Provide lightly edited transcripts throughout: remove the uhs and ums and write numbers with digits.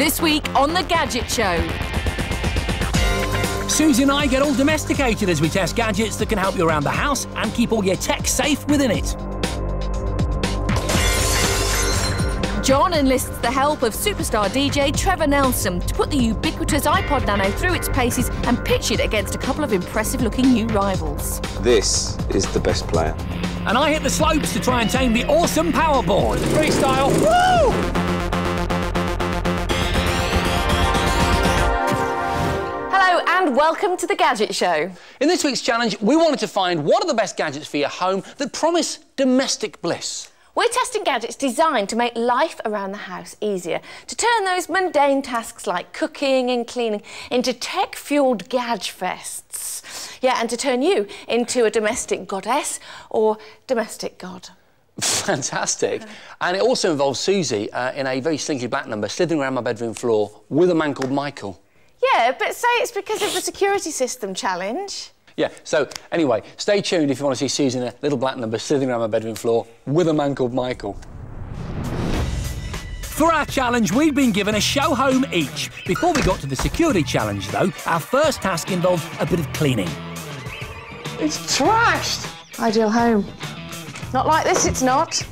This week on The Gadget Show. Suzi and I get all domesticated as we test gadgets that can help you around the house and keep all your tech safe within it. John enlists the help of superstar DJ Trevor to put the ubiquitous iPod Nano through its paces and pitch it against a couple of impressive-looking new rivals. This is the best player. And I hit the slopes to try and tame the awesome powerboard. Freestyle, woo! Hello and welcome to The Gadget Show. In this week's challenge, we wanted to find what are the best gadgets for your home that promise domestic bliss. We're testing gadgets designed to make life around the house easier, to turn those mundane tasks like cooking and cleaning into tech-fueled gadfests. Yeah, and to turn you into a domestic goddess or domestic god. Fantastic. And it also involves Suzi in a very slinky black number slithering around my bedroom floor with a man called Michael. Yeah, but say it's because of the security system challenge. Yeah, so anyway, stay tuned if you want to see Suzi in a little black number slithering around my bedroom floor with a man called Michael. For our challenge, we've been given a show home each. Before we got to the security challenge, though, our first task involved a bit of cleaning. It's trashed! Ideal home. Not like this, it's not.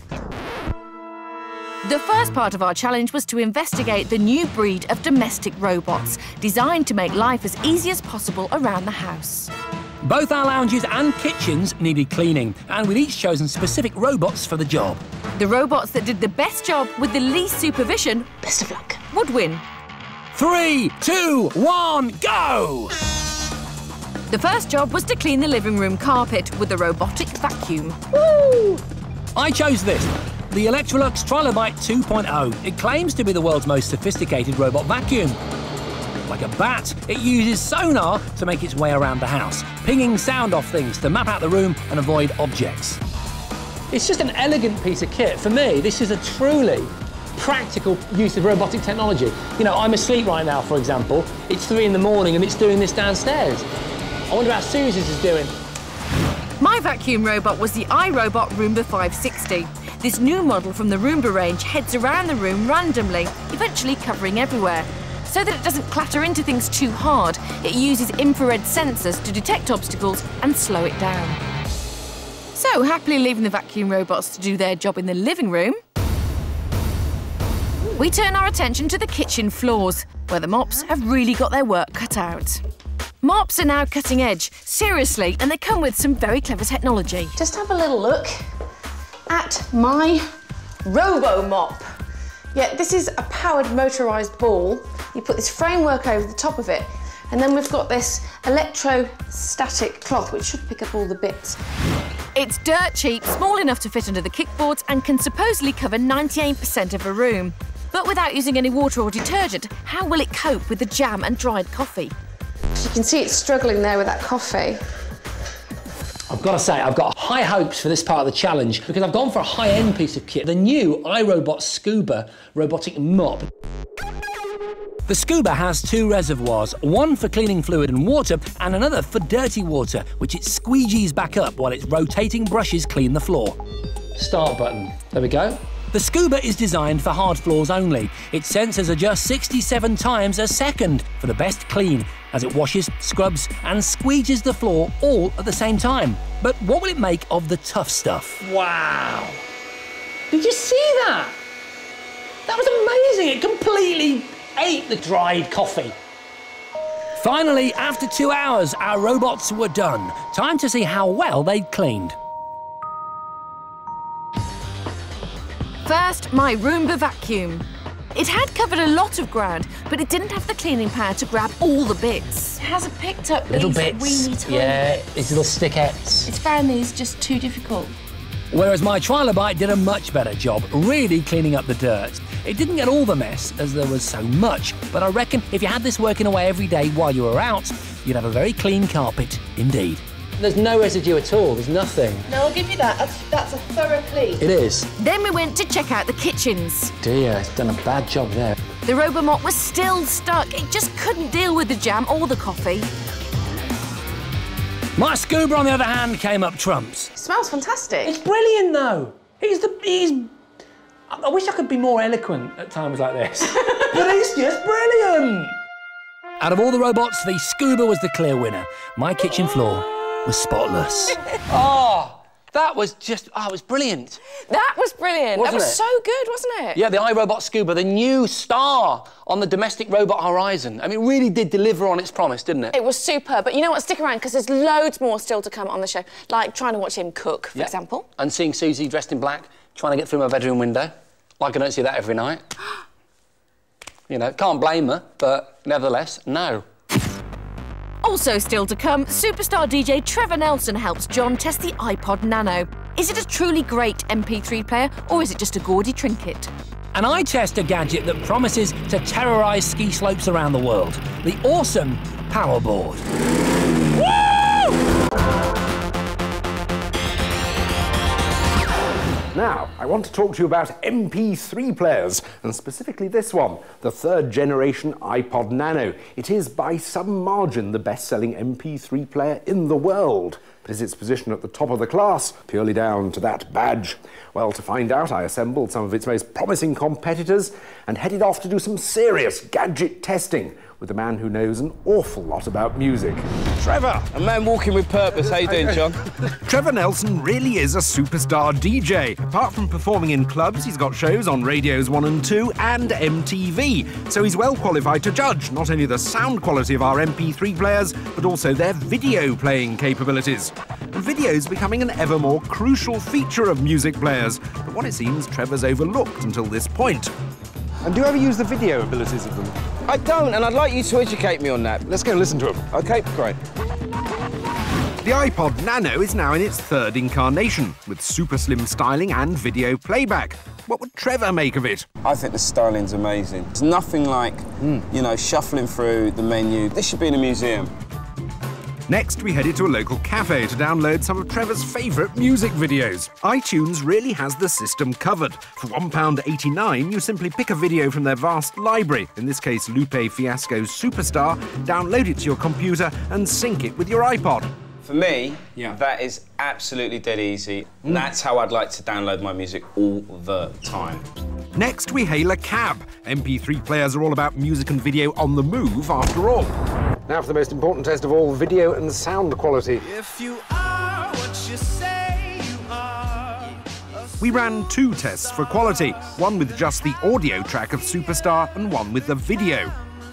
The first part of our challenge was to investigate the new breed of domestic robots, designed to make life as easy as possible around the house. Both our lounges and kitchens needed cleaning, and we'd each chosen specific robots for the job. The robots that did the best job with the least supervision, best of luck, would win. 3, 2, 1, go! The first job was to clean the living room carpet with a robotic vacuum. Woo! I chose this, the Electrolux Trilobite 2.0. It claims to be the world's most sophisticated robot vacuum. Like a bat, it uses sonar to make its way around the house, pinging sound off things to map out the room and avoid objects. It's just an elegant piece of kit. For me, this is a truly practical use of robotic technology. You know, I'm asleep right now, for example. It's 3 in the morning and it's doing this downstairs. I wonder how Suzi's is doing. My vacuum robot was the iRobot Roomba 560. This new model from the Roomba range heads around the room randomly, eventually covering everywhere. So that it doesn't clatter into things too hard, it uses infrared sensors to detect obstacles and slow it down. So, happily leaving the vacuum robots to do their job in the living room, we turn our attention to the kitchen floors, where the mops have really got their work cut out. Mops are now cutting edge, seriously, and they come with some very clever technology. Just have a little look at my Robo-Mop. Yeah, this is a powered motorised ball. You put this framework over the top of it, and then we've got this electrostatic cloth, which should pick up all the bits. It's dirt cheap, small enough to fit under the kickboards, and can supposedly cover 98% of a room. But without using any water or detergent, how will it cope with the jam and dried coffee? As you can see, it's struggling there with that coffee. I've got to say, I've got high hopes for this part of the challenge because I've gone for a high-end piece of kit, the new iRobot Scuba robotic mop. The Scuba has 2 reservoirs, one for cleaning fluid and water and another for dirty water, which it squeegees back up while its rotating brushes clean the floor. Start button. There we go. The Scuba is designed for hard floors only. Its sensors adjust 67 times a second for the best clean as it washes, scrubs and squeegees the floor all at the same time. But what will it make of the tough stuff? Wow! Did you see that? That was amazing. It completely ate the dried coffee. Finally, after 2 hours, our robots were done. Time to see how well they'd cleaned. First, my Roomba vacuum. It had covered a lot of ground, but it didn't have the cleaning power to grab all the bits. It hasn't picked up Little these bits. weeny tiny Yeah, these little stickets. It's found these just too difficult. Whereas my Trilobite did a much better job, really cleaning up the dirt. It didn't get all the mess, as there was so much, but I reckon if you had this working away every day while you were out, you'd have a very clean carpet indeed. There's no residue at all, there's nothing. No, I'll give you that. That's a thorough clean. It is. Then we went to check out the kitchens. Dear, it's done a bad job there. The Robomop was still stuck. It just couldn't deal with the jam or the coffee. My Scuba, on the other hand, came up trumps. It smells fantastic. It's brilliant, though. I wish I could be more eloquent at times like this. But it's just brilliant! Out of all the robots, the Scuba was the clear winner. My kitchen floor was spotless. Oh, that was just, it was brilliant. That was brilliant. Wasn't that was it? so good, wasn't it? Yeah, the iRobot Scuba, the new star on the domestic robot horizon. I mean, it really did deliver on its promise, didn't it? It was superb, but you know what? Stick around, because there's loads more still to come on the show, like trying to watch him cook, for example. And seeing Suzi dressed in black, trying to get through my bedroom window. Like I don't see that every night. You know, can't blame her, but nevertheless, no. Also still to come, superstar DJ Trevor Nelson helps John test the iPod Nano. Is it a truly great MP3 player, or is it just a gaudy trinket? And I test a gadget that promises to terrorise ski slopes around the world. The awesome Powerboard. Now, I want to talk to you about MP3 players, and specifically this one, the third-generation iPod Nano. It is, by some margin, the best-selling MP3 player in the world. But is its position at the top of the class purely down to that badge? Well, to find out, I assembled some of its most promising competitors and headed off to do some serious gadget testing with a man who knows an awful lot about music. Trevor! A man walking with purpose. How you doing, John? Trevor Nelson really is a superstar DJ. Apart from performing in clubs, he's got shows on Radios 1 and 2 and MTV. So he's well qualified to judge not only the sound quality of our MP3 players, but also their video playing capabilities. And video's becoming an ever more crucial feature of music players. But what it seems Trevor's overlooked until this point. And do you ever use the video abilities of them? I don't, and I'd like you to educate me on that. Let's go listen to him. OK, great. The iPod Nano is now in its third incarnation, with super slim styling and video playback. What would Trevor make of it? I think the styling's amazing. It's nothing like, you know, shuffling through the menu. This should be in a museum. Next, we headed to a local cafe to download some of Trevor's favourite music videos. iTunes really has the system covered. For £1.89, you simply pick a video from their vast library, in this case Lupe Fiasco's Superstar, download it to your computer and sync it with your iPod. For me, that is absolutely dead easy. That's how I'd like to download my music all the time. Next, we hail a cab. MP3 players are all about music and video on the move, after all. Now for the most important test of all, video and sound quality. If you are what you say you are. We ran two tests for quality, one with just the audio track of Superstar and one with the video.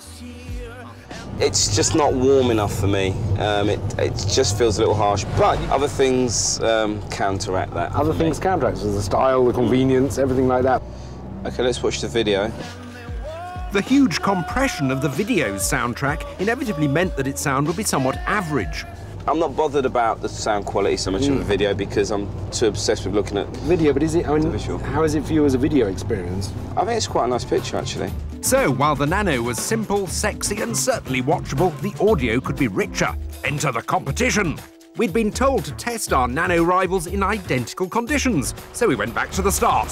It's just not warm enough for me. It just feels a little harsh, but other things counteract that. Other things counteract, so the style, the convenience, everything like that. OK, let's watch the video. The huge compression of the video's soundtrack inevitably meant that its sound would be somewhat average. I'm not bothered about the sound quality so much of the video because I'm too obsessed with looking at video, but is it, I mean, visual. How is it for you as a video experience? I think it's quite a nice picture, actually. So, while the Nano was simple, sexy and certainly watchable, the audio could be richer. Enter the competition! We'd been told to test our Nano rivals in identical conditions, so we went back to the start.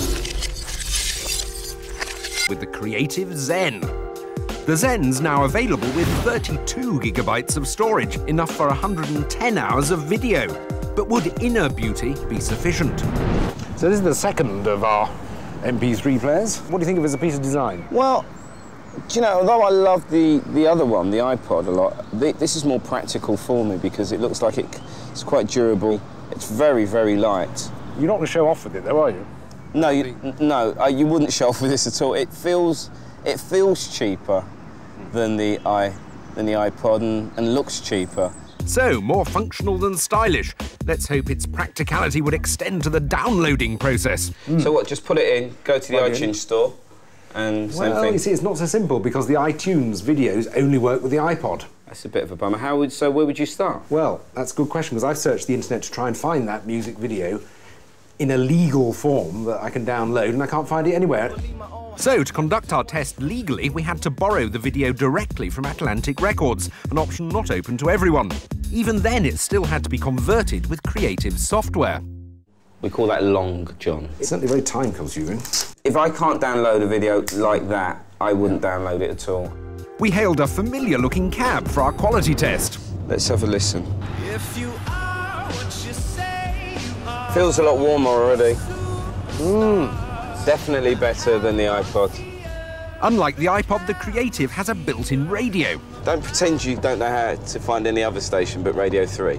With the creative Zen. The Zen's now available with 32 gigabytes of storage, enough for 110 hours of video. But would inner beauty be sufficient? So this is the second of our MP3 players. What do you think of it as a piece of design? Well, do you know, although I love the other one, the iPod, a lot, this is more practical for me because it looks like it's quite durable. It's very, very light. You're not going to show off with it, though, are you? No, you wouldn't show off with this at all. It feels cheaper than the iPod and looks cheaper. So, more functional than stylish. Let's hope its practicality would extend to the downloading process. So what, just put it in, go to the iTunes store, and same thing? Well, you see, it's not so simple, because the iTunes videos only work with the iPod. That's a bit of a bummer. So where would you start? Well, that's a good question, because I've searched the internet to try and find that music video in a legal form that I can download, and I can't find it anywhere. So, to conduct our test legally, we had to borrow the video directly from Atlantic Records, an option not open to everyone. Even then, it still had to be converted with creative software. We call that long, John. It's certainly very time-consuming. If I can't download a video like that, I wouldn't download it at all. We hailed a familiar-looking cab for our quality test. Let's have a listen. If you are what you say you are. Feels a lot warmer already. Definitely better than the iPod. Unlike the iPod, the Creative has a built-in radio. Don't pretend you don't know how to find any other station but Radio 3.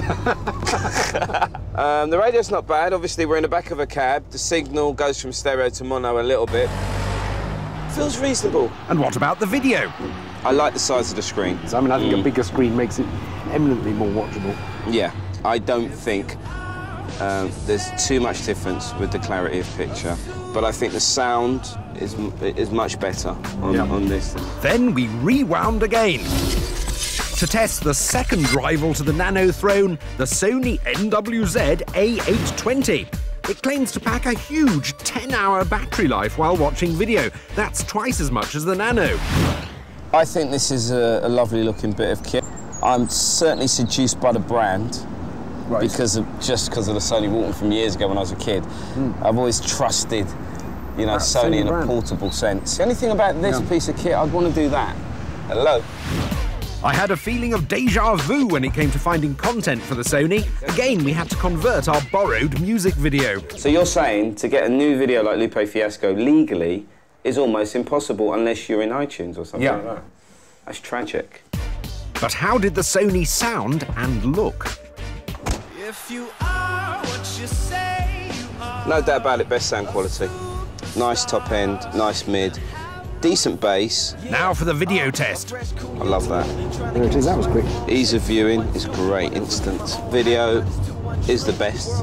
The radio's not bad. Obviously, we're in the back of a cab. The signal goes from stereo to mono a little bit. Feels reasonable. And what about the video? I like the size of the screen. So, I mean, I think a bigger screen makes it eminently more watchable. Yeah, I don't think there's too much difference with the clarity of picture, but I think the sound is much better on this. Then we rewound again to test the second rival to the Nano throne, the Sony NWZ A820. It claims to pack a huge 10-hour battery life while watching video. That's twice as much as the Nano. I think this is a lovely looking bit of kit. I'm certainly seduced by the brand. Right. Because of the Sony Walkman from years ago when I was a kid. I've always trusted, you know, Sony in a portable sense. The only thing about this piece of kit, I'd want to do that. Hello. I had a feeling of déjà vu when it came to finding content for the Sony. Again, we had to convert our borrowed music video. So you're saying to get a new video like Lupe Fiasco legally is almost impossible unless you're in iTunes or something like that? That's tragic. But how did the Sony sound and look? If you are what you say you are. No doubt about it, best sound quality. Nice top end, nice mid, decent bass. Now for the video test. I love that. There it is, that was quick. Ease of viewing is great, instant. Video is the best.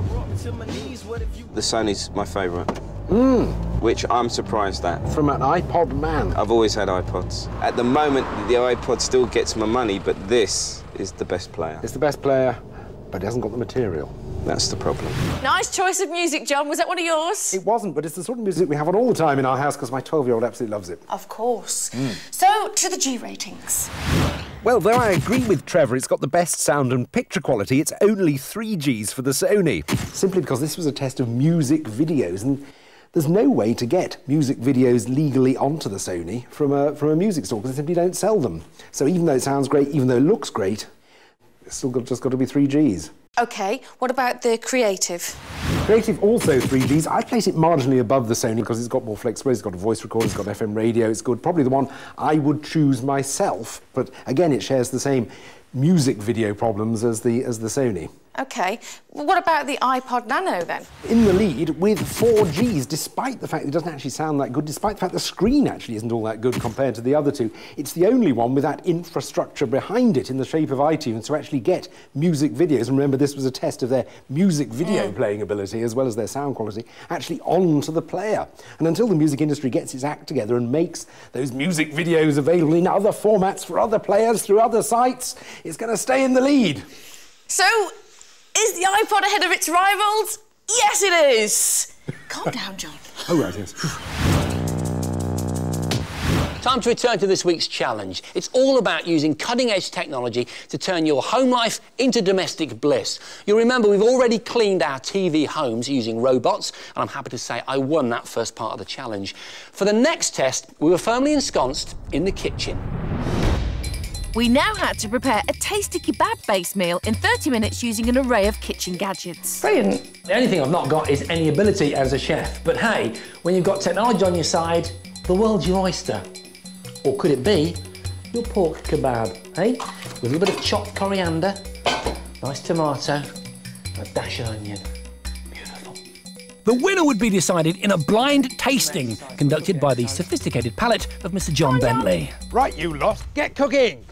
The Sony's my favourite. Which I'm surprised at. From an iPod man. I've always had iPods. At the moment, the iPod still gets my money, but this is the best player. It's the best player, but it hasn't got the material. That's the problem. Nice choice of music, John. Was that one of yours? It wasn't, but it's the sort of music we have on all the time in our house because my 12-year-old absolutely loves it. Of course. So, to the G ratings. Well, though I agree with Trevor, it's got the best sound and picture quality, it's only 3 Gs for the Sony. Simply because this was a test of music videos, and there's no way to get music videos legally onto the Sony from a music store because they simply don't sell them. So even though it sounds great, even though it looks great, it's still just got to be 3 Gs. OK, what about the Creative? Creative, also 3 Gs. I place it marginally above the Sony because it's got more flexibility, it's got a voice recorder, it's got FM radio, it's good. Probably the one I would choose myself, but again, it shares the same music video problems as the Sony. OK, well, what about the iPod Nano then? In the lead with 4 Gs, despite the fact it doesn't actually sound that good, despite the fact the screen actually isn't all that good compared to the other two. It's the only one with that infrastructure behind it in the shape of iTunes to actually get music videos. And remember, this was a test of their music video playing ability as well as their sound quality, actually onto the player. And until the music industry gets its act together and makes those music videos available in other formats for other players through other sites, it's going to stay in the lead. So, is the iPod ahead of its rivals? Yes, it is! Calm down, John. Oh, right, yes. Time to return to this week's challenge. It's all about using cutting-edge technology to turn your home life into domestic bliss. You'll remember we've already cleaned our TV homes using robots, and I'm happy to say I won that first part of the challenge. For the next test, we were firmly ensconced in the kitchen. We now had to prepare a tasty kebab-based meal in 30 minutes using an array of kitchen gadgets. Brilliant. The only thing I've not got is any ability as a chef. But hey, when you've got technology on your side, the world's your oyster. Or could it be your pork kebab, eh? With a little bit of chopped coriander, nice tomato, and a dash of onion. Beautiful. The winner would be decided in a blind tasting conducted by the sophisticated palate of Mr. John Bentley. Right, you lot, get cooking.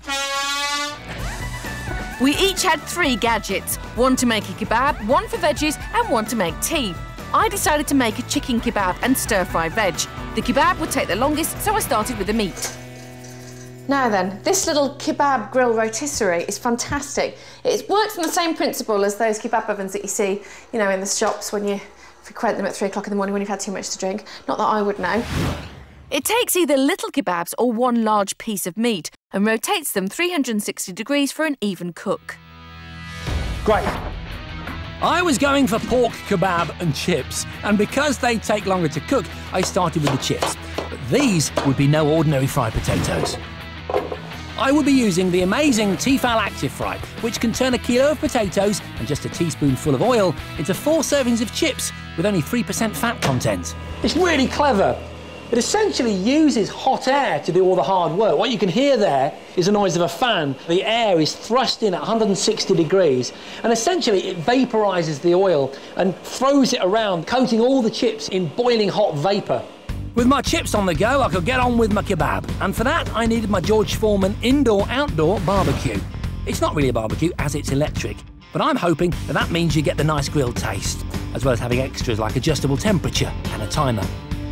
We each had 3 gadgets, one to make a kebab, one for veggies, and one to make tea. I decided to make a chicken kebab and stir-fry veg. The kebab would take the longest, so I started with the meat. Now then, this little kebab grill rotisserie is fantastic. It works on the same principle as those kebab ovens that you see, you know, in the shops when you frequent them at 3 o'clock in the morning when you've had too much to drink. Not that I would know. It takes either little kebabs or one large piece of meat and rotates them 360 degrees for an even cook. Great. I was going for pork kebab and chips, and because they take longer to cook, I started with the chips. But these would be no ordinary fried potatoes. I will be using the amazing Tefal Active Fry, which can turn a kilo of potatoes and just a teaspoonful of oil into 4 servings of chips with only 3% fat content. It's really clever. It essentially uses hot air to do all the hard work. What you can hear there is the noise of a fan. The air is thrust in at 160 degrees, and essentially it vaporises the oil and throws it around, coating all the chips in boiling hot vapour. With my chips on the go, I could get on with my kebab, and for that I needed my George Foreman indoor-outdoor barbecue. It's not really a barbecue as it's electric, but I'm hoping that means you get the nice grilled taste, as well as having extras like adjustable temperature and a timer.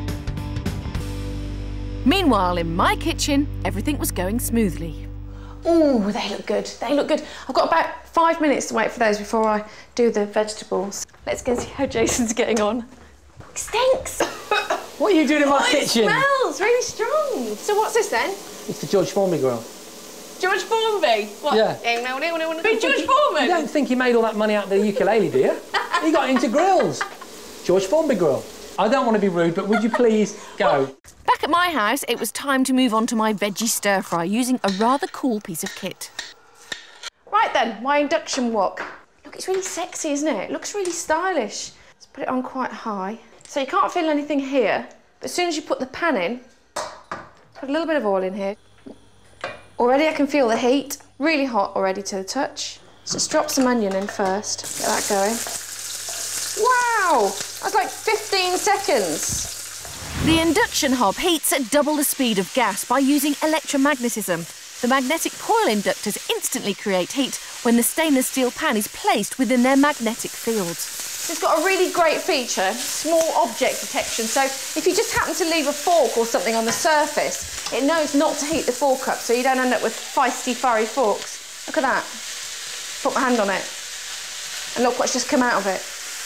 Meanwhile, in my kitchen, everything was going smoothly. Ooh, they look good. They look good. I've got about 5 minutes to wait for those before I do the vegetables. Let's go and see how Jason's getting on. It stinks. What are you doing in my kitchen? It smells really strong. So what's this then? It's the George Foreman grill. George Formby? What? Yeah. Big George Foreman? You don't think he made all that money out of the ukulele, do you? He got into grills. George Foreman grill. I don't want to be rude, but would you please go? Back at my house, it was time to move on to my veggie stir-fry using a rather cool piece of kit. Right then, my induction wok. Look, it's really sexy, isn't it? It looks really stylish. Let's put it on quite high. So you can't feel anything here, but as soon as you put the pan in, put a little bit of oil in here. Already I can feel the heat, really hot already to the touch. So let's drop some onion in first, get that going. Wow, that's like 15 seconds. The induction hob heats at double the speed of gas by using electromagnetism. The magnetic coil inductors instantly create heat when the stainless steel pan is placed within their magnetic fields. It's got a really great feature, small object detection. So if you just happen to leave a fork or something on the surface, it knows not to heat the fork up so you don't end up with feisty, fiery forks. Look at that. Put my hand on it. And look what's just come out of it.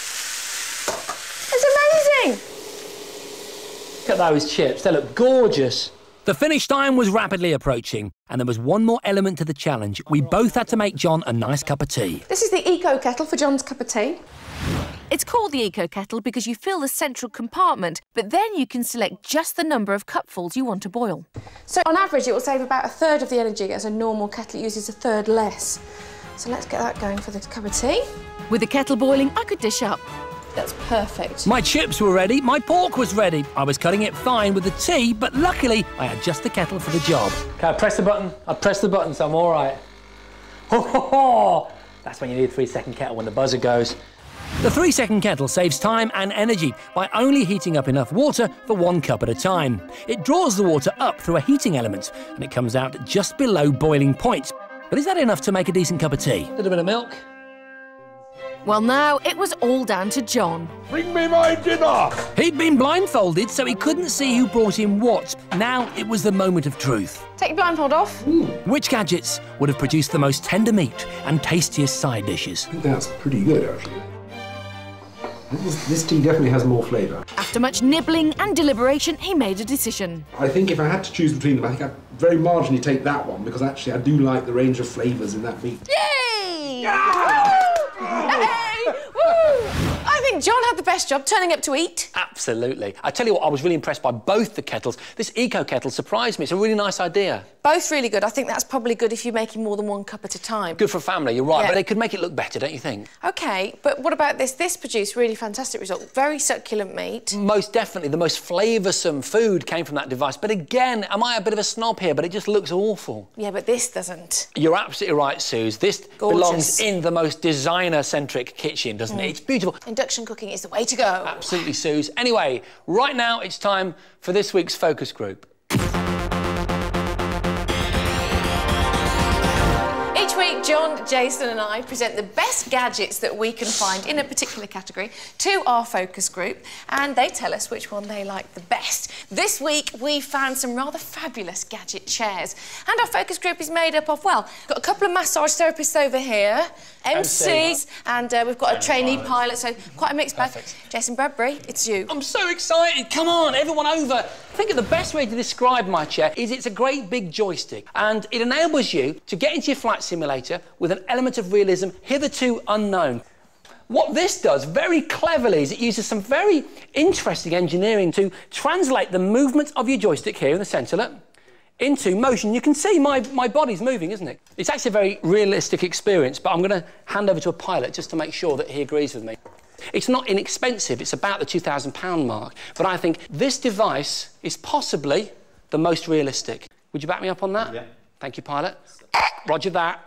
It's amazing! Look at those chips, they look gorgeous. The finish time was rapidly approaching, and there was one more element to the challenge. We both had to make John a nice cup of tea. This is the eco kettle for John's cup of tea. It's called the eco kettle because you fill the central compartment, but then you can select just the number of cupfuls you want to boil. So on average, it will save about 1/3 of the energy, as a normal kettle uses 1/3 less. So let's get that going for the cup of tea. With the kettle boiling, I could dish up. That's perfect. My chips were ready, my pork was ready. I was cutting it fine with the tea, but luckily I had just the kettle for the job. Okay, I press the button. I press the button, so I'm all right. Ho, ho, ho. That's when you need a 3-second kettle, when the buzzer goes. The 3-second kettle saves time and energy by only heating up enough water for 1 cup at a time. It draws the water up through a heating element, and it comes out just below boiling point. But is that enough to make a decent cup of tea? A little bit of milk. Well, now it was all down to John. Bring me my dinner! He'd been blindfolded, so he couldn't see who brought him what. Now it was the moment of truth. Take your blindfold off. Which gadgets would have produced the most tender meat and tastiest side dishes? I think that's pretty good, actually. This tea definitely has more flavour. After much nibbling and deliberation, he made a decision. I think if I had to choose between them, I think I'd very marginally take that one, because actually I do like the range of flavours in that meat. Yay! Hey! Woo! I think John had the best job turning up to eat. Absolutely. I tell you what, I was really impressed by both the kettles. This eco kettle surprised me. It's a really nice idea. Both really good. I think that's probably good if you're making more than 1 cup at a time. Good for family, you're right, Yeah. but they could make it look better, don't you think? OK, but what about this? This produced really fantastic result. Very succulent meat. Most definitely. The most flavoursome food came from that device. But again, am I a bit of a snob here? But it just looks awful. Yeah, but this doesn't. You're absolutely right, Suze. This belongs in the most designer-centric kitchen, doesn't it? It's beautiful. Induction cooking is the way to go. Absolutely, Suze. Anyway, right now it's time for this week's focus group. Each week, John, Jason and I present the best gadgets that we can find in a particular category to our focus group, and they tell us which one they like the best. This week, we found some rather fabulous gadget chairs, and our focus group is made up of, well, got a couple of massage therapists over here, MCs, and we've got a trainee pilot, so quite a mixed bag. Jason Bradbury, it's you. I'm so excited. Come on, everyone over. I think the best way to describe my chair is it's a great big joystick, and it enables you to get into your flight simulator with an element of realism hitherto unknown. What this does very cleverly is it uses some very interesting engineering to translate the movement of your joystick here in the centre, look, into motion. You can see my body's moving, isn't it? It's actually a very realistic experience, but I'm going to hand over to a pilot just to make sure that he agrees with me. It's not inexpensive, it's about the £2,000 mark, but I think this device is possibly the most realistic. Would you back me up on that? Yeah. Thank you, pilot. Roger that.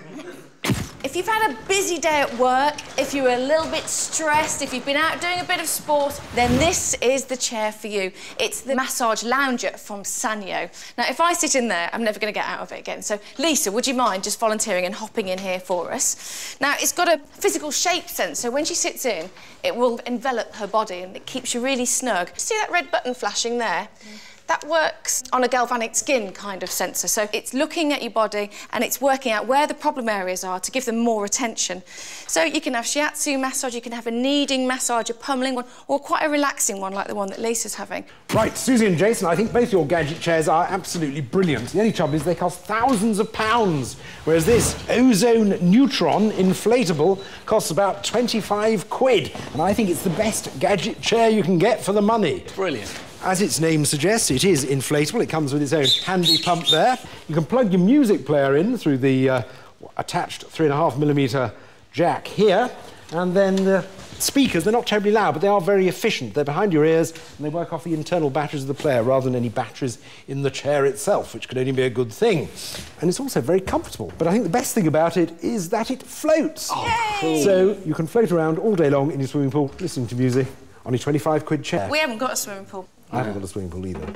If you've had a busy day at work, if you're a little bit stressed, if you've been out doing a bit of sport, then this is the chair for you. It's the massage lounger from Sanyo. Now, if I sit in there, I'm never going to get out of it again. So, Lisa, would you mind just volunteering and hopping in here for us? Now, it's got a physical shape sensor. When she sits in, it will envelop her body and it keeps you really snug. See that red button flashing there? That works on a galvanic skin kind of sensor. So it's looking at your body and it's working out where the problem areas are to give them more attention. So you can have shiatsu massage, you can have a kneading massage, a pummeling one, or quite a relaxing one like the one that Lisa's having. Right, Suzi and Jason, I think both your Gadget chairs are absolutely brilliant. The only trouble is they cost thousands of pounds, whereas this Ozone Neutron inflatable costs about 25 quid. And I think it's the best Gadget chair you can get for the money. Brilliant. As its name suggests, it is inflatable. It comes with its own handy pump there. You can plug your music player in through the attached 3.5mm jack here, and then the speakers, they're not terribly loud, but they are very efficient. They're behind your ears, and they work off the internal batteries of the player rather than any batteries in the chair itself, which could only be a good thing. And it's also very comfortable. But I think the best thing about it is that it floats. Oh, cool. So you can float around all day long in your swimming pool, listening to music on a 25 quid chair. We haven't got a swimming pool. I haven't got a swimming pool either.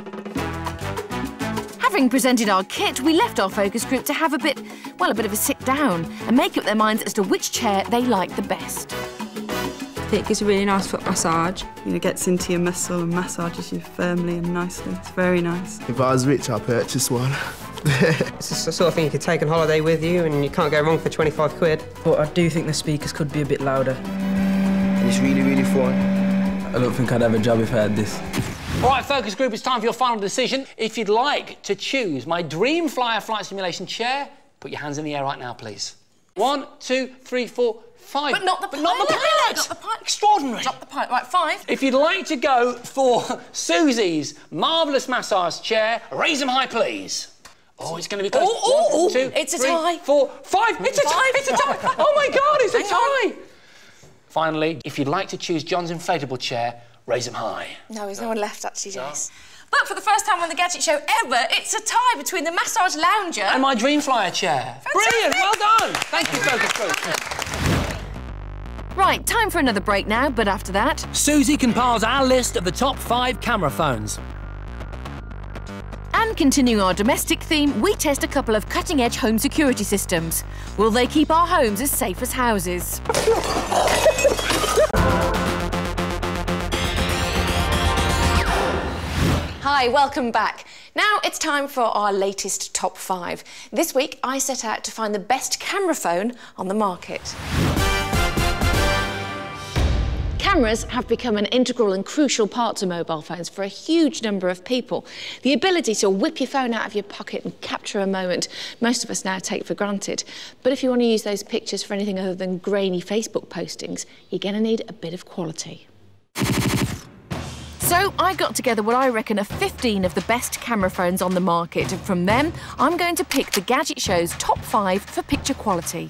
Having presented our kit, we left our focus group to have a bit of a sit down and make up their minds as to which chair they like the best. It gives you a really nice foot massage. You know, gets into your muscle and massages you firmly and nicely. It's very nice. If I was rich, I'd purchase one. It's the sort of thing you could take on holiday with you and you can't go wrong for 25 quid. But I do think the speakers could be a bit louder. And it's really, really fun. I don't think I'd have a job if I had this. All right, focus group, it's time for your final decision. If you'd like to choose my Dream Flyer flight simulation chair, put your hands in the air right now, please. 1, 2, 3, 4, 5. But not the pilot. Not the pilot. Not the pilot. Extraordinary. Not the pilot. Right, 5. If you'd like to go for Suzi's marvellous massage chair, raise them high, please. Oh, it's going to be close. Oh, 1, 2, it's a 3, tie. 4, 5. It's a tie. It's a tie. Oh, my God, it's a Hang tie. Finally, if you'd like to choose John's inflatable chair, raise them high. No, there's no one left, actually, Jace. But for the first time on the Gadget Show ever, it's a tie between the massage lounger and my Dream Flyer chair. Fantastic. Brilliant, well done. Thank you, focus group. Right, time for another break now, but after that... Suzi compiles our list of the top 5 camera phones. And continuing our domestic theme, we test a couple of cutting-edge home security systems. Will they keep our homes as safe as houses? Hi, welcome back. Now it's time for our latest top 5. This week, I set out to find the best camera phone on the market. Cameras have become an integral and crucial part to mobile phones for a huge number of people. The ability to whip your phone out of your pocket and capture a moment, most of us now take for granted. But if you want to use those pictures for anything other than grainy Facebook postings, you're going to need a bit of quality. So I got together what I reckon are 15 of the best camera phones on the market, and from them, I'm going to pick the Gadget Show's top 5 for picture quality.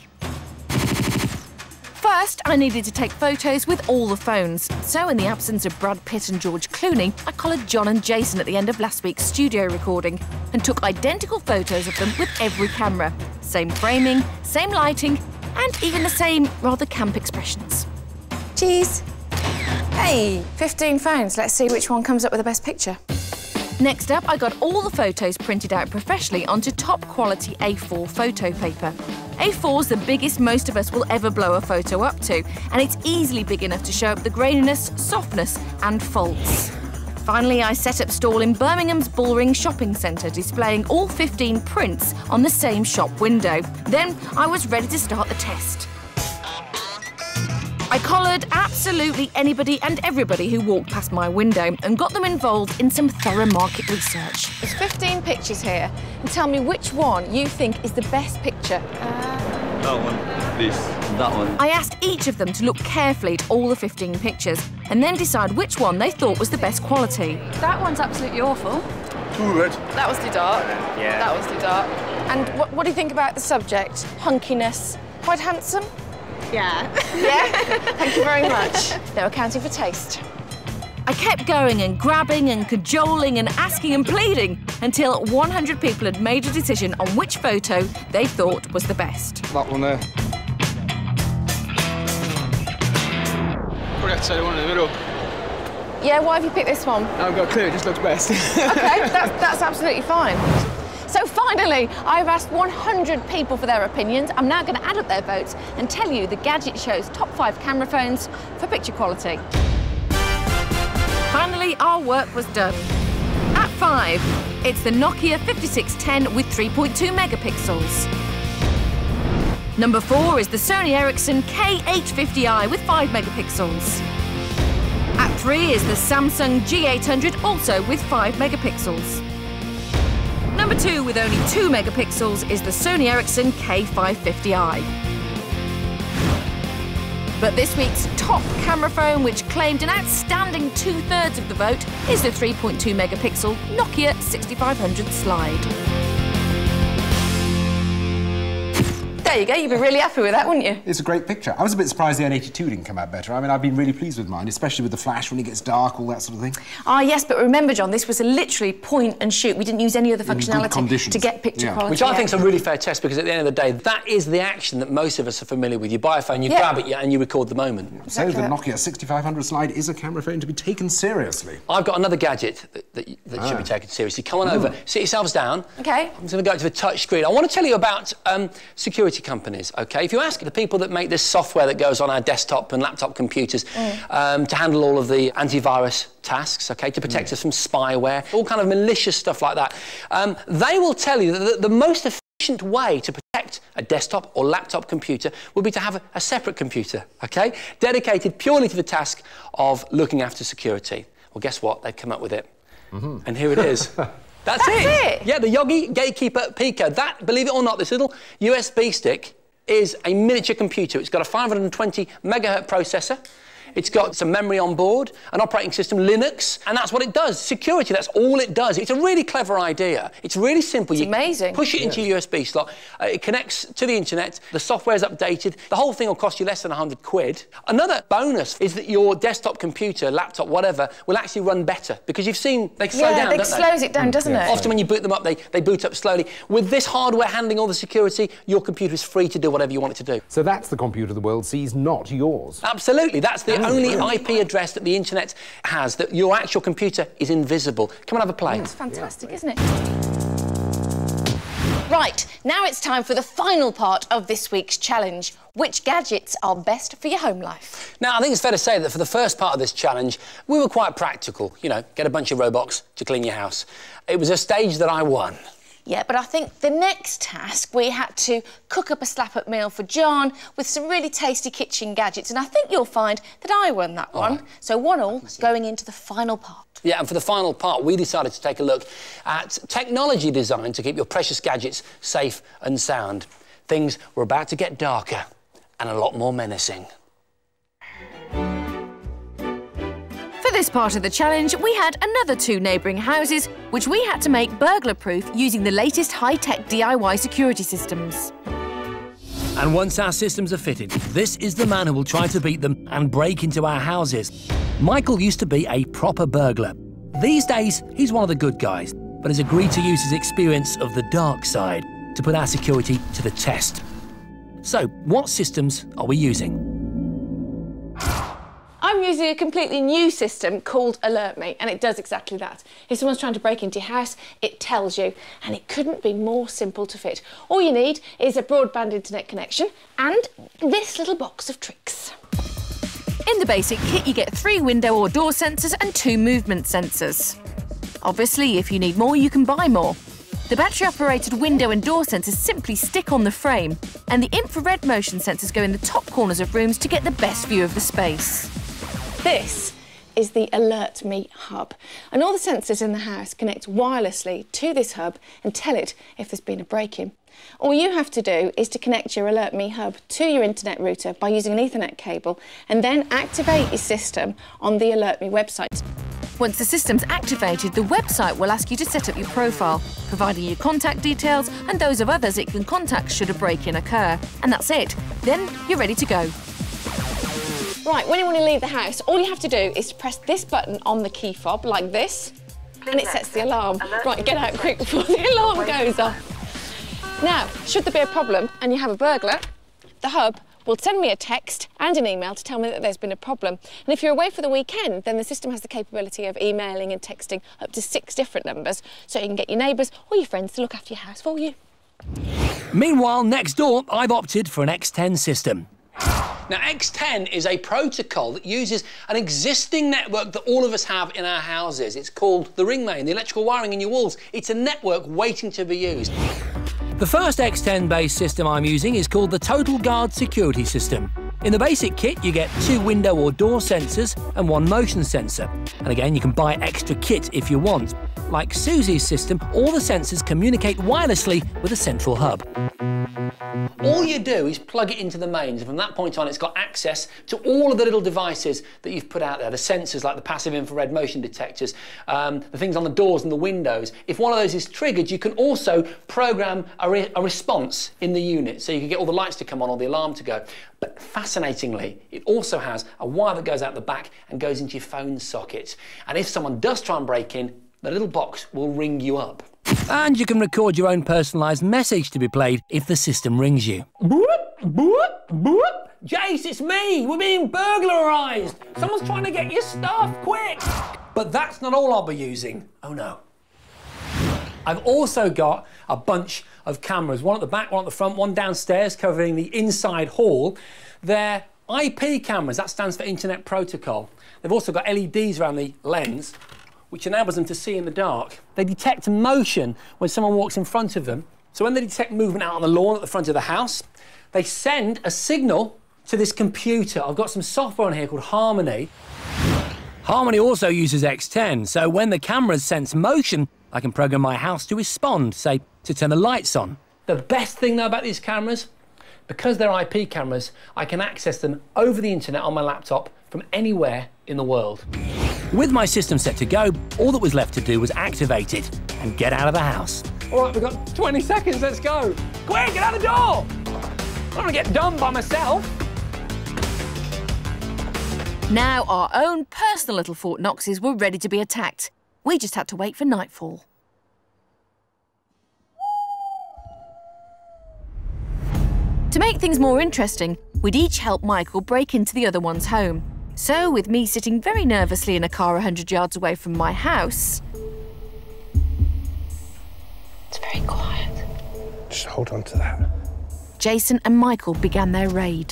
First, I needed to take photos with all the phones. So in the absence of Brad Pitt and George Clooney, I collared John and Jason at the end of last week's studio recording and took identical photos of them with every camera. Same framing, same lighting, and even the same rather camp expressions. Cheese. Hey, 15 phones. Let's see which one comes up with the best picture. Next up, I got all the photos printed out professionally onto top-quality A4 photo paper. A4's the biggest most of us will ever blow a photo up to, and it's easily big enough to show up the graininess, softness and faults. Finally, I set up stall in Birmingham's Bullring Shopping Centre, displaying all 15 prints on the same shop window. Then I was ready to start the test. I collared absolutely anybody and everybody who walked past my window and got them involved in some thorough market research. There's 15 pictures here, and tell me which one you think is the best picture. That one, this. That one. I asked each of them to look carefully at all the 15 pictures and then decide which one they thought was the best quality. That one's absolutely awful. Too red. That was too dark. Yeah. That was too dark. And what do you think about the subject? Hunkiness. Quite handsome? Yeah. Yeah? Thank you very much. No accounting for taste. I kept going and grabbing and cajoling and asking and pleading until 100 people had made a decision on which photo they thought was the best. That one there. Probably have to say the one in the middle. Yeah, why have you picked this one? I haven't got a clue, it just looks best. OK, that's absolutely fine. So finally, I've asked 100 people for their opinions. I'm now going to add up their votes and tell you the Gadget show's top 5 camera phones for picture quality. Finally, our work was done. At 5, it's the Nokia 5610 with 3.2 megapixels. Number 4 is the Sony Ericsson K850i with 5 megapixels. At 3 is the Samsung G800, also with 5 megapixels. Number 2, with only 2 megapixels, is the Sony Ericsson K550i. But this week's top camera phone, which claimed an outstanding 2/3 of the vote, is the 3.2 megapixel Nokia 6500 Slide. There you go, you'd be really happy with that, wouldn't you? It's a great picture. I was a bit surprised the N82 didn't come out better. I mean, I've been really pleased with mine, especially with the flash when it gets dark, all that sort of thing. Ah, yes, but remember, John, this was a literally point and shoot. We didn't use any other functionality to get picture quality. Which I think is a really fair test, because at the end of the day, that is the action that most of us are familiar with. You buy a phone, you grab it, and you record the moment. Exactly. So the Nokia 6500 Slide is a camera phone to be taken seriously. I've got another gadget that should be taken seriously. Come on over, sit yourselves down. OK. I'm going to go to the touch screen. I want to tell you about security companies, OK? If you ask the people that make this software that goes on our desktop and laptop computers to handle all of the antivirus tasks, OK, to protect us from spyware, all kind of malicious stuff like that, they will tell you that the most efficient way to protect a desktop or laptop computer would be to have a separate computer, OK, dedicated purely to the task of looking after security. Well, guess what? They've come up with it. And here it is. That's it. Yeah, the Yogi Gatekeeper Pico. That, believe it or not, this little USB stick is a miniature computer. It's got a 520 megahertz processor. It's got some memory on board, an operating system, Linux, and that's what it does. Security, that's all it does. It's a really clever idea. It's really simple. It's amazing. Push it into your USB slot. It connects to the internet. The software's updated. The whole thing will cost you less than 100 quid. Another bonus is that your desktop computer, laptop, whatever, will actually run better, because you've seen they slow down, don't they? Yeah, it slows it down, doesn't it? Often when you boot them up, they boot up slowly. With this hardware handling all the security, your computer is free to do whatever you want it to do. So that's the computer the world sees, not yours. Absolutely. That's the only IP address that the internet has, that your actual computer is invisible. Come and have a play. That's fantastic, isn't it? Right, now it's time for the final part of this week's challenge. Which gadgets are best for your home life? Now, I think it's fair to say that for the first part of this challenge, we were quite practical. You know, get a bunch of robots to clean your house. It was a stage that I won. Yeah, but I think the next task, we had to cook up a slap-up meal for John with some really tasty kitchen gadgets, and I think you'll find that I won that one. So 1-1 going into the final part. Yeah, and for the final part, we decided to take a look at technology designed to keep your precious gadgets safe and sound. Things were about to get darker and a lot more menacing. For this part of the challenge, we had another 2 neighbouring houses, which we had to make burglar-proof using the latest high-tech DIY security systems. And once our systems are fitted, this is the man who will try to beat them and break into our houses. Michael used to be a proper burglar. These days, he's one of the good guys, but has agreed to use his experience of the dark side to put our security to the test. So, what systems are we using? I'm using a completely new system called Alert Me, and it does exactly that. If someone's trying to break into your house, it tells you, and it couldn't be more simple to fit. All you need is a broadband internet connection and this little box of tricks. In the basic kit, you get 3 window or door sensors and 2 movement sensors. Obviously, if you need more, you can buy more. The battery-operated window and door sensors simply stick on the frame, and the infrared motion sensors go in the top corners of rooms to get the best view of the space. This is the Alert Me hub, and all the sensors in the house connect wirelessly to this hub and tell it if there's been a break-in. All you have to do is to connect your Alert Me hub to your internet router by using an Ethernet cable, and then activate your system on the Alert Me website. Once the system's activated, the website will ask you to set up your profile, providing your contact details and those of others it can contact should a break-in occur. And that's it. Then you're ready to go. Right, when you want to leave the house, all you have to do is press this button on the key fob, like this, and it sets the alarm. Right, get out quick before the alarm goes off. Now, should there be a problem and you have a burglar, the hub will send me a text and an email to tell me that there's been a problem. And if you're away for the weekend, then the system has the capability of emailing and texting up to 6 different numbers, so you can get your neighbours or your friends to look after your house for you. Meanwhile, next door, I've opted for an X10 system. Now, X10 is a protocol that uses an existing network that all of us have in our houses. It's called the ring main, the electrical wiring in your walls. It's a network waiting to be used. The first X10-based system I'm using is called the Total Guard Security System. In the basic kit, you get 2 window or door sensors and 1 motion sensor. And again, you can buy extra kit if you want. Like Suzi's system, all the sensors communicate wirelessly with a central hub. All you do is plug it into the mains, and from that point on, it's got access to all of the little devices that you've put out there, the sensors like the passive infrared motion detectors, the things on the doors and the windows. If one of those is triggered, you can also program a response in the unit, so you can get all the lights to come on or the alarm to go. But fascinatingly, it also has a wire that goes out the back and goes into your phone socket. And if someone does try and break in, the little box will ring you up. And you can record your own personalised message to be played if the system rings you. Boop, boop, boop. Jace, it's me! We're being burglarised! Someone's trying to get your stuff, quick! But that's not all I'll be using. Oh no. I've also got a bunch of cameras, one at the back, one at the front, one downstairs covering the inside hall. They're IP cameras, that stands for Internet Protocol. They've also got LEDs around the lens, which enables them to see in the dark. They detect motion when someone walks in front of them. So when they detect movement out on the lawn at the front of the house, they send a signal to this computer. I've got some software on here called Harmony. Harmony also uses X10, so when the cameras sense motion, I can program my house to respond, say, to turn the lights on. The best thing, though, about these cameras, because they're IP cameras, I can access them over the internet on my laptop from anywhere in the world. With my system set to go, all that was left to do was activate it and get out of the house. All right, we've got 20 seconds, let's go. Quick, get out the door! I don't want to get done by myself. Now our own personal little Fort Knoxes were ready to be attacked. We just had to wait for nightfall. To make things more interesting, we'd each help Michael break into the other one's home. So, with me sitting very nervously in a car 100 yards away from my house... It's very quiet. Just hold on to that. Jason and Michael began their raid.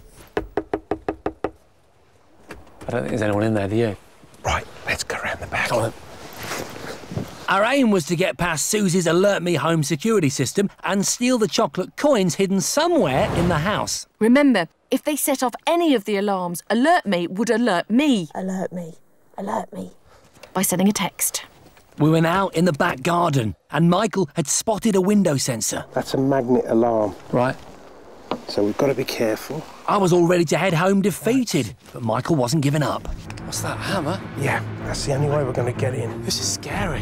I don't think there's anyone in there, do you? Right, let's go around the back. Come on. Our aim was to get past Suzi's Alert Me home security system and steal the chocolate coins hidden somewhere in the house. Remember, if they set off any of the alarms, Alert Me would alert me. Alert me. Alert me. By sending a text. We were now in the back garden and Michael had spotted a window sensor. That's a magnet alarm. Right. So we've got to be careful. I was all ready to head home defeated, but Michael wasn't giving up. What's that, hammer? Yeah, that's the only way we're going to get in. This is scary.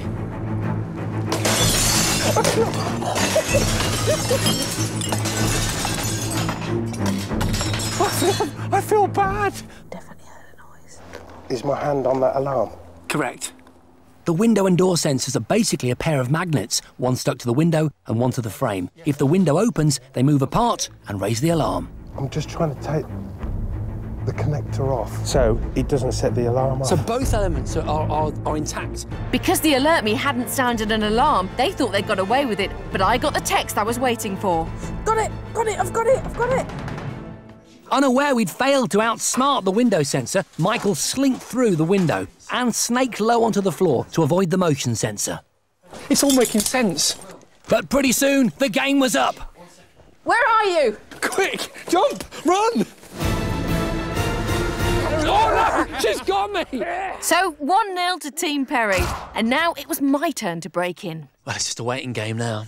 I feel bad. Definitely heard a noise. Is my hand on that alarm? Correct. The window and door sensors are basically a pair of magnets, one stuck to the window and one to the frame. If the window opens, they move apart and raise the alarm. I'm just trying to take the connector off so it doesn't set the alarm off. So both elements are intact? Because the Alert Me hadn't sounded an alarm, they thought they got away with it, but I got the text I was waiting for. Got it! Got it! I've got it! I've got it! Unaware we'd failed to outsmart the window sensor, Michael slinked through the window and snaked low onto the floor to avoid the motion sensor. It's all making sense. But pretty soon, the game was up. Where are you? Quick, jump, run! Oh no, she's got me! So 1-0 to Team Perry, and now it was my turn to break in. Well, it's just a waiting game now.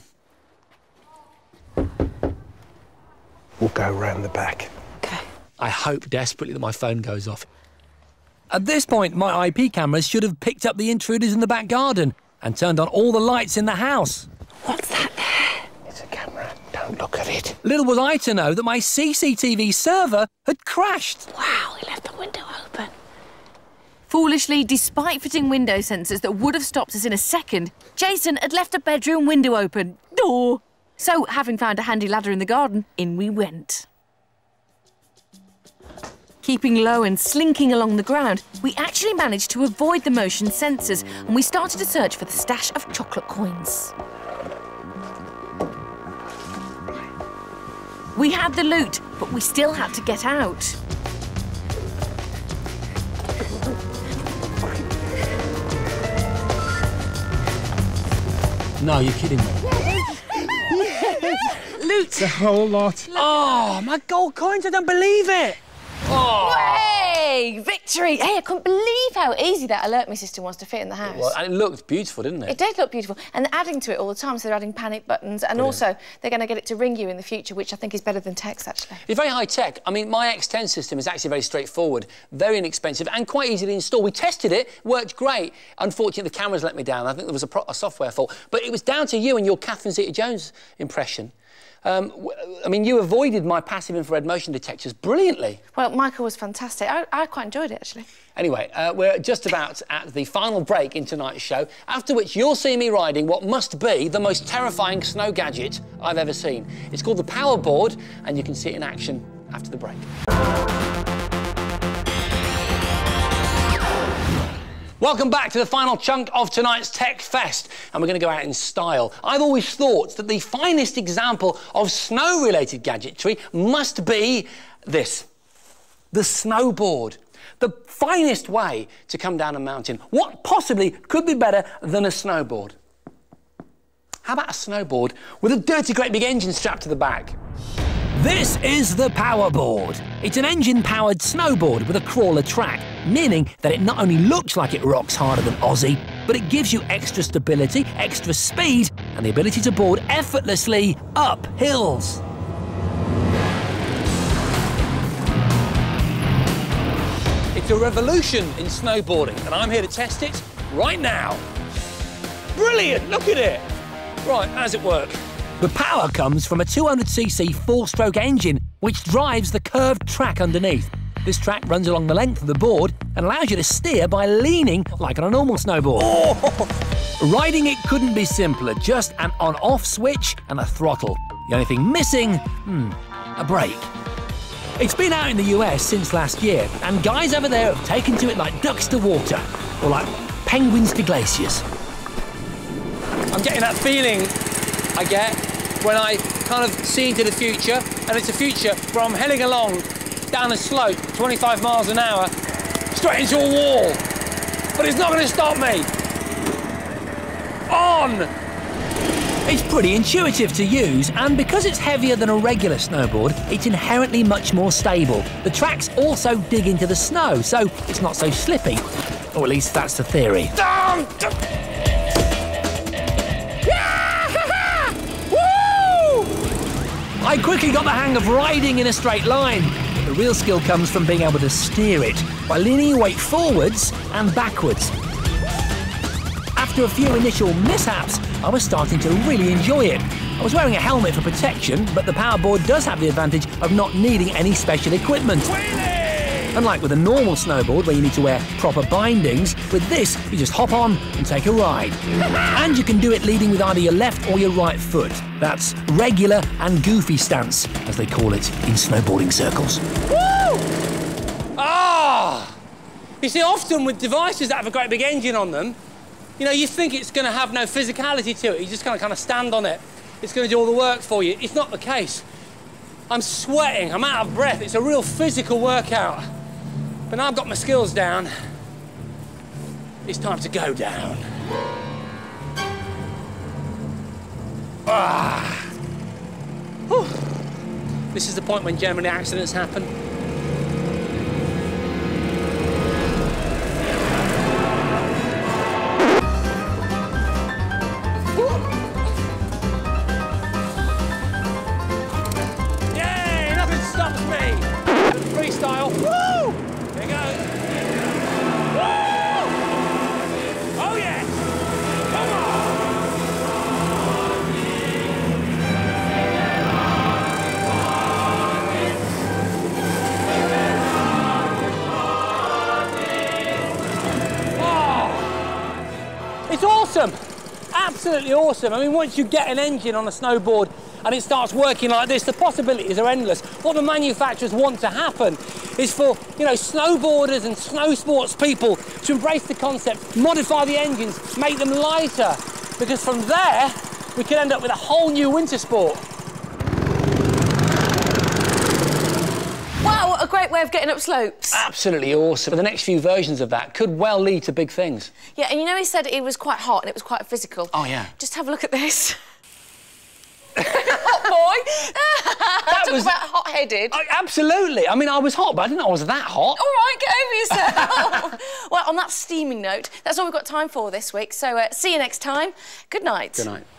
We'll go round the back. I hope desperately that my phone goes off. At this point, my IP cameras should have picked up the intruders in the back garden and turned on all the lights in the house. What's that there? It's a camera. Don't look at it. Little was I to know that my CCTV server had crashed. Wow, he left the window open. Foolishly, despite fitting window sensors that would have stopped us in a second, Jason had left a bedroom window open. Door. So, having found a handy ladder in the garden, in we went. Keeping low and slinking along the ground, we actually managed to avoid the motion sensors and we started to search for the stash of chocolate coins. We had the loot, but we still had to get out. No, you're kidding me. Loot! The whole lot. Oh, my gold coins, I don't believe it. Oh. Hey, victory! Hey, I couldn't believe how easy that alert me system was to fit in the house. Well, and it looked beautiful, didn't it? It did look beautiful, and they're adding to it all the time, so they're adding panic buttons, and also they're going to get it to ring you in the future, which I think is better than text, actually. It's very high-tech. I mean, my X10 system is actually very straightforward, very inexpensive and quite easy to install. We tested it, worked great. Unfortunately, the cameras let me down. I think there was a software fault. But it was down to you and your Catherine Zeta-Jones impression. I mean, you avoided my passive infrared motion detectors brilliantly. Well, Michael was fantastic. I quite enjoyed it, actually. Anyway, we're just about at the final break in tonight's show, after which you'll see me riding what must be the most terrifying snow gadget I've ever seen. It's called the Power Board, and you can see it in action after the break. Welcome back to the final chunk of tonight's Tech Fest, and we're going to go out in style. I've always thought that the finest example of snow-related gadgetry must be this, the snowboard. The finest way to come down a mountain. What possibly could be better than a snowboard? How about a snowboard with a dirty great big engine strapped to the back? This is the Power Board. It's an engine-powered snowboard with a crawler track, meaning that it not only looks like it rocks harder than Aussie, but it gives you extra stability, extra speed, and the ability to board effortlessly up hills. It's a revolution in snowboarding, and I'm here to test it right now. Brilliant, look at it. Right, how does it work? The power comes from a 200cc four-stroke engine, which drives the curved track underneath. This track runs along the length of the board and allows you to steer by leaning like on a normal snowboard. Oh! Riding it couldn't be simpler, just an on-off switch and a throttle. The only thing missing, a brake. It's been out in the US since last year, and guys over there have taken to it like ducks to water, or like penguins to glaciers. I'm getting that feeling I get when I kind of see into the future, and it's a future where I'm heading along down a slope, 25 miles an hour, straight into a wall. But it's not going to stop me. On! It's pretty intuitive to use, and because it's heavier than a regular snowboard, it's inherently much more stable. The tracks also dig into the snow, so it's not so slippy. Or at least that's the theory. I quickly got the hang of riding in a straight line, but the real skill comes from being able to steer it by leaning your weight forwards and backwards. After a few initial mishaps, I was starting to really enjoy it. I was wearing a helmet for protection, but the powerboard does have the advantage of not needing any special equipment. Unlike with a normal snowboard where you need to wear proper bindings, with this you just hop on and take a ride. And you can do it leading with either your left or your right foot. That's regular and goofy stance, as they call it in snowboarding circles. Woo! Ah! You see, often with devices that have a great big engine on them, you know, you think it's going to have no physicality to it. You're just going to kind of stand on it. It's going to do all the work for you. It's not the case. I'm sweating. I'm out of breath. It's a real physical workout. But now I've got my skills down, it's time to go down. Ah. Whew. This is the point when generally accidents happen. Yay, nothing stops me. Freestyle. Woo! Here goes. awesome. Absolutely awesome. I mean, once you get an engine on a snowboard and it starts working like this, the possibilities are endless. What the manufacturers want to happen is for, you know, snowboarders and snow sports people to embrace the concept, modify the engines, make them lighter, because from there, we could end up with a whole new winter sport. Wow, what a great way of getting up slopes. Absolutely awesome. The next few versions of that could well lead to big things. Yeah, and you know he said it was quite hot and it was quite physical. Oh, yeah. Just have a look at this. Hot boy. Talk about hot-headed. Absolutely. I mean, I was hot, but I didn't know I was that hot. All right, get over yourself. Well, on that steaming note, that's all we've got time for this week. So see you next time. Good night. Good night.